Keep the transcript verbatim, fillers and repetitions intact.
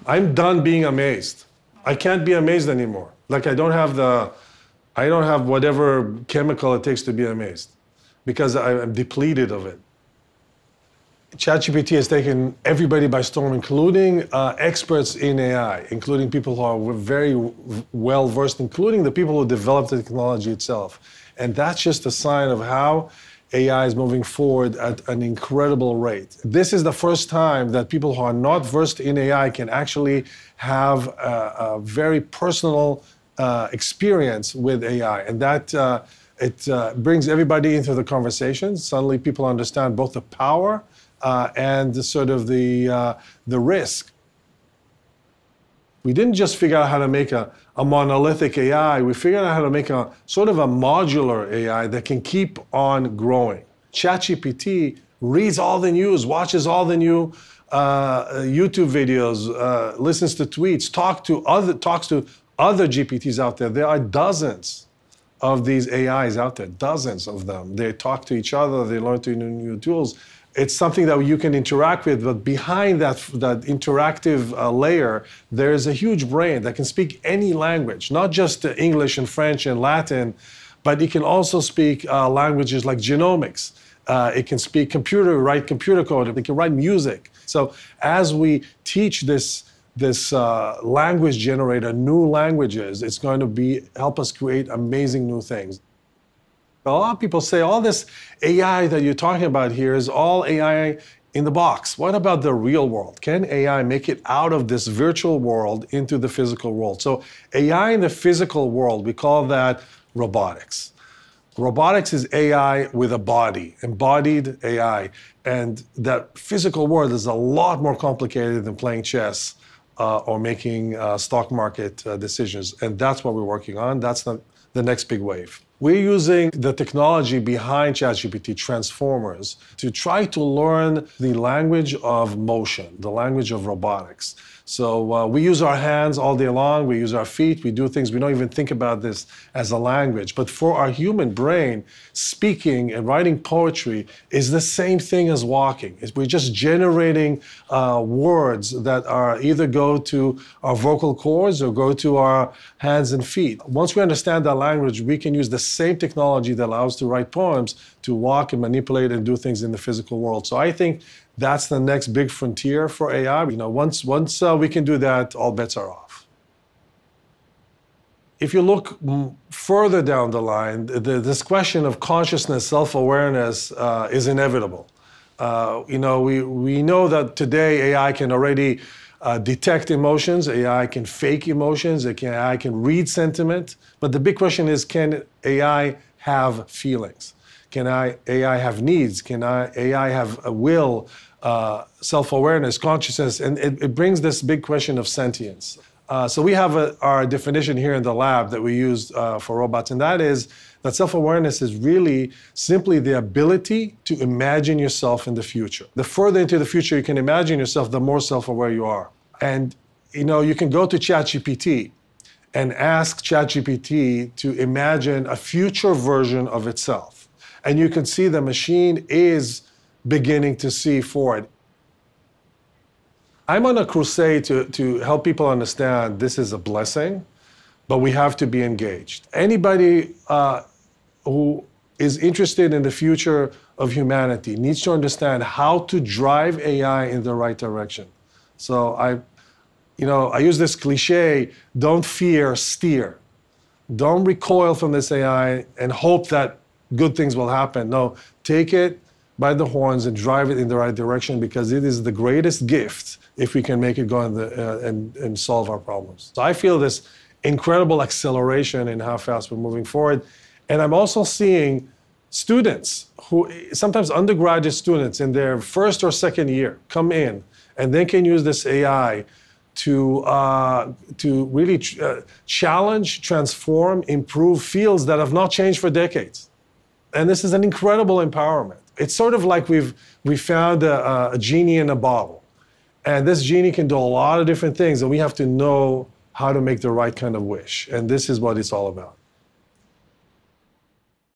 I'm done being amazed. I can't be amazed anymore. Like I don't have the, I don't have whatever chemical it takes to be amazed because I'm depleted of it. ChatGPT has taken everybody by storm, including uh, experts in A I, including people who are very well versed, including the people who developed the technology itself. And that's just a sign of how A I is moving forward at an incredible rate. This is the first time that people who are not versed in A I can actually have a, a very personal uh, experience with A I. And that uh, it uh, brings everybody into the conversation. Suddenly people understand both the power Uh, and the sort of the, uh, the risk. We didn't just figure out how to make a, a monolithic A I, we figured out how to make a sort of a modular A I that can keep on growing. ChatGPT reads all the news, watches all the new uh, YouTube videos, uh, listens to tweets, talk to other, talks to other G P Ts out there. There are dozens of these A Is out there, dozens of them. They talk to each other, they learn to new, new tools. It's something that you can interact with, but behind that, that interactive uh, layer, there's a huge brain that can speak any language, not just uh, English and French and Latin, but it can also speak uh, languages like genomics. Uh, it can speak computer, write computer code, it can write music. So as we teach this, this uh, language generator new languages, it's going to be, help us create amazing new things. A lot of people say all this A I that you're talking about here is all A I in the box. What about the real world? Can A I make it out of this virtual world into the physical world? So A I in the physical world, we call that robotics. Robotics is A I with a body, embodied A I. And that physical world is a lot more complicated than playing chess uh, or making uh, stock market uh, decisions. And that's what we're working on. That's the, the next big wave. We're using the technology behind ChatGPT, transformers, to try to learn the language of motion, the language of robotics. So uh, we use our hands all day long, we use our feet, we do things, we don't even think about this as a language. But for our human brain, speaking and writing poetry is the same thing as walking. We're just generating uh, words that are either go to our vocal cords or go to our hands and feet. Once we understand that language, we can use the same technology that allows us to write poems to walk and manipulate and do things in the physical world. So I think that's the next big frontier for A I. You know, once once uh, we can do that, all bets are off. If you look further down the line, the, this question of consciousness, self-awareness uh, is inevitable. Uh, you know, we, we know that today A I can already uh, detect emotions, A I can fake emotions, it can, A I can read sentiment. But the big question is, can A I have feelings? Can I, A I have needs? Can I, A I have a will, uh, self-awareness, consciousness? And it, it brings this big question of sentience. Uh, so we have a, our definition here in the lab that we use uh, for robots, and that is that self-awareness is really simply the ability to imagine yourself in the future. The further into the future you can imagine yourself, the more self-aware you are. And you know, you can go to ChatGPT and ask ChatGPT to imagine a future version of itself. And you can see the machine is beginning to see forward. I'm on a crusade to, to help people understand this is a blessing, but we have to be engaged. Anybody uh, who is interested in the future of humanity needs to understand how to drive A I in the right direction. So I, you know, I use this cliche, don't fear, steer. Don't recoil from this A I and hope that good things will happen. No, take it by the horns and drive it in the right direction, because it is the greatest gift if we can make it go in the, uh, and, and solve our problems. So I feel this incredible acceleration in how fast we're moving forward. And I'm also seeing students who, sometimes undergraduate students in their first or second year, come in and they can use this A I to, uh, to really ch uh, challenge, transform, improve fields that have not changed for decades. And this is an incredible empowerment. It's sort of like we've, we found a, a genie in a bottle. And this genie can do a lot of different things, and we have to know how to make the right kind of wish. And this is what it's all about.